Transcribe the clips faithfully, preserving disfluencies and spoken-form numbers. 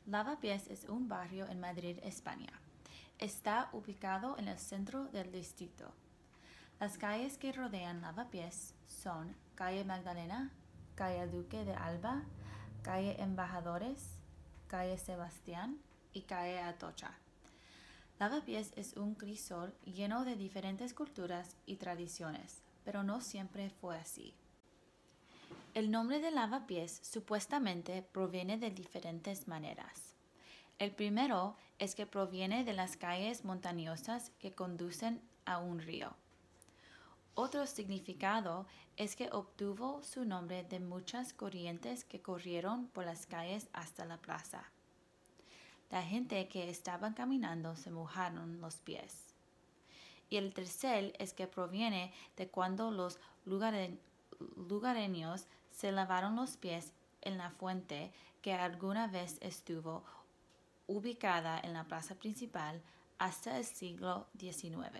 Lavapiés es un barrio en Madrid, España. Está ubicado en el centro del distrito. Las calles que rodean Lavapiés son Calle Magdalena, Calle Duque de Alba, Calle Embajadores, Calle Sebastián y Calle Atocha. Lavapiés es un crisol lleno de diferentes culturas y tradiciones, pero no siempre fue así. El nombre de Lavapiés supuestamente proviene de diferentes maneras. El primero es que proviene de las calles montañosas que conducen a un río. Otro significado es que obtuvo su nombre de muchas corrientes que corrieron por las calles hasta la plaza. La gente que estaba caminando se mojaron los pies. Y el tercer es que proviene de cuando los lugaren- lugareños se lavaron los pies en la fuente que alguna vez estuvo ubicada en la plaza principal hasta el siglo diecinueve.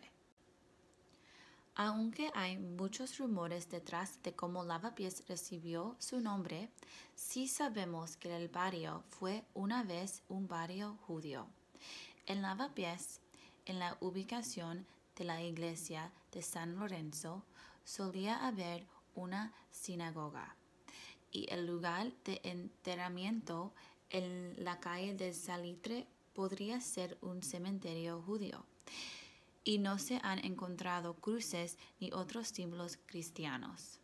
Aunque hay muchos rumores detrás de cómo Lavapiés recibió su nombre, sí sabemos que el barrio fue una vez un barrio judío. En Lavapiés, en la ubicación de la iglesia de San Lorenzo, solía haber una sinagoga, y el lugar de enterramiento en la calle del Salitre podría ser un cementerio judío, y no se han encontrado cruces ni otros símbolos cristianos.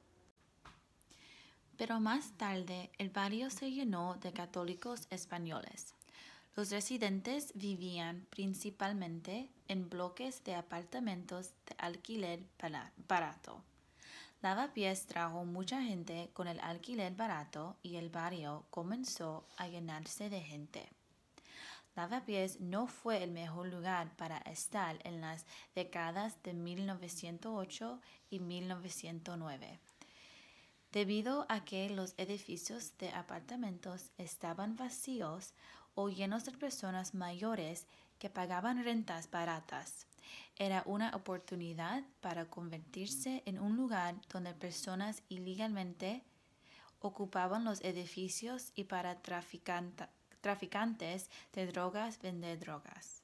Pero más tarde el barrio se llenó de católicos españoles. Los residentes vivían principalmente en bloques de apartamentos de alquiler barato. Lavapiés trajo mucha gente con el alquiler barato y el barrio comenzó a llenarse de gente. Lavapiés no fue el mejor lugar para estar en las décadas de mil novecientos ocho y mil novecientos nueve, debido a que los edificios de apartamentos estaban vacíos o llenos de personas mayores que pagaban rentas baratas. Era una oportunidad para convertirse en un lugar donde personas ilegalmente ocupaban los edificios y para traficant- traficantes de drogas vender drogas.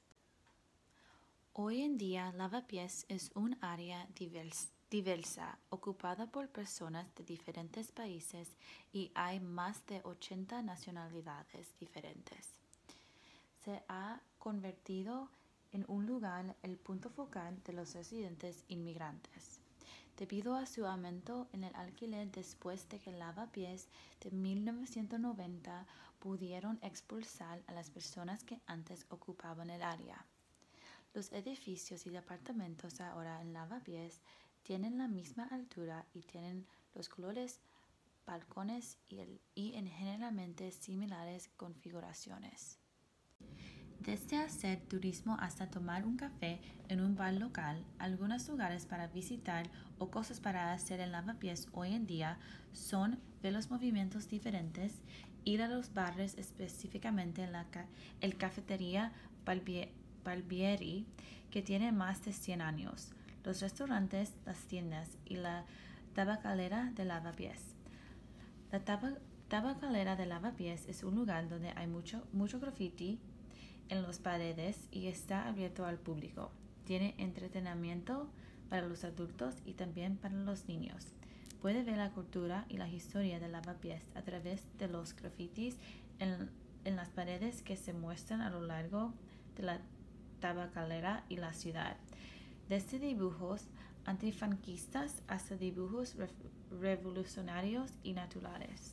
Hoy en día, Lavapiés es un área divers- diversa, ocupada por personas de diferentes países y hay más de ochenta nacionalidades diferentes. Se ha convertido en un lugar el punto focal de los residentes inmigrantes, debido a su aumento en el alquiler después de que Lavapiés de mil novecientos noventa pudieron expulsar a las personas que antes ocupaban el área. Los edificios y apartamentos ahora en Lavapiés tienen la misma altura y tienen los colores, balcones y, el, y en generalmente similares configuraciones. Desde hacer turismo hasta tomar un café en un bar local, algunos lugares para visitar o cosas para hacer en Lavapiés hoy en día son ver los movimientos diferentes, ir a los bares, específicamente en la ca- el cafetería Balbie- Barbieri, que tiene más de cien años, los restaurantes, las tiendas y la tabacalera de Lavapiés. La taba- tabacalera de Lavapiés es un lugar donde hay mucho, mucho graffiti en las paredes y está abierto al público. Tiene entretenimiento para los adultos y también para los niños. Puede ver la cultura y la historia de Lavapiés a través de los grafitis en, en las paredes que se muestran a lo largo de la tabacalera y la ciudad, desde dibujos antifranquistas hasta dibujos re- revolucionarios y naturales.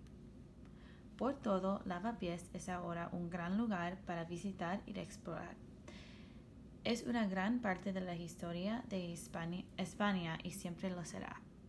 Por todo, Lavapiés es ahora un gran lugar para visitar y explorar. Es una gran parte de la historia de España, España y siempre lo será.